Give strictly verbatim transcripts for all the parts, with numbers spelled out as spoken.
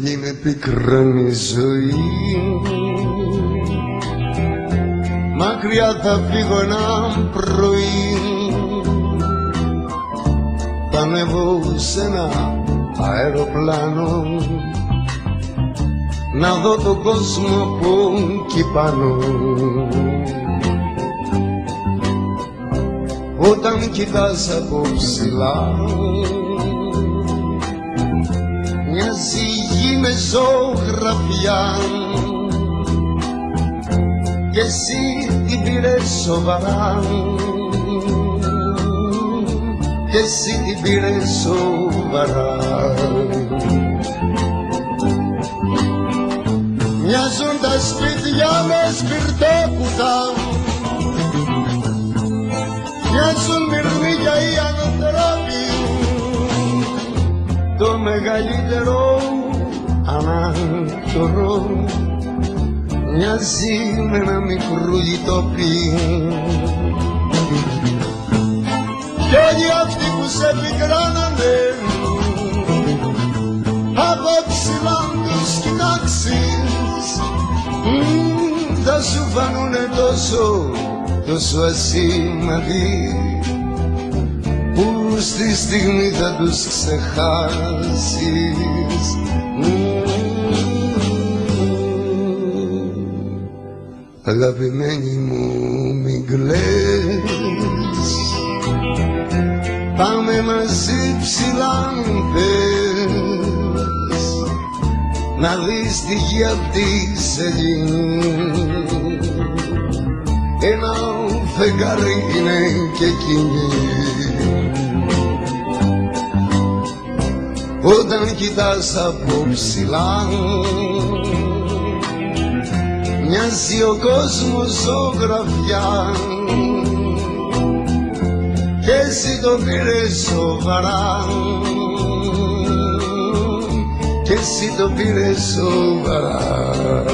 είναι πικρή ζωή. Μακριά θα φύγω ένα πρωί, θα ανέβω σε ένα αεροπλάνο να δω τον κόσμο από εκεί πάνω. Όταν κοιτάς από ψηλά μοιάζει η γη με ζωγραφιά κι εσύ την πήρες σοβαρά, κι εσύ την πήρες σοβαρά. Μοιάζουν τα σπίτια με σπιρτόκουτα, μοιάζουν μυρμήγκια οι ανθρώποι, το μεγαλύτερο ανάκτορο μοιάζει με ένα μικρούλι τοπί. Κι όλοι αυτοί που σε πικράνανε από ψηλά τους κοιτάξεις, θα σου φανούνε τόσο, τόσο ασήμαντοι που στη στιγμή θα τους ξεχάσεις. Αγαπημένη μου μην κλαις, πάμε μαζί ψηλά πες, να δεις τη γη αυτή σε γίνει. Ένα φεγγάρι είναι και εκείνη. Όταν κοιτάς από ψηλά μοιάζει ο κόσμος ζωγραφιά κι εσύ το πήρες σοβαρά, κι εσύ το πήρες σοβαρά.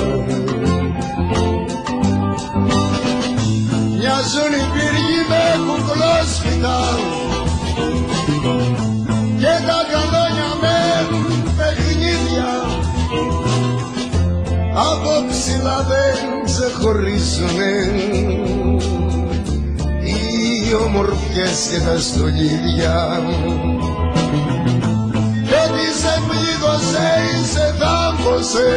Μοιάζουν οι πύργοι με κουκλόσπιτα και τα κανόνια με παιχνίδια, από ψηλά δεν ξεχωρίζουνε οι ομορφιές και τα στολίδια. Και τι σε πλήγωσε ή σε θάμπωσε,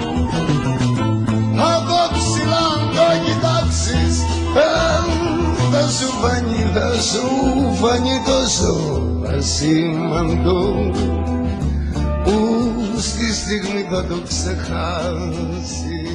από ψηλά αν το κοιτάξεις, θα σου φανεί, θα σου φανεί τόσο ασήμαντο που στη στιγμή θα το ξεχάσεις.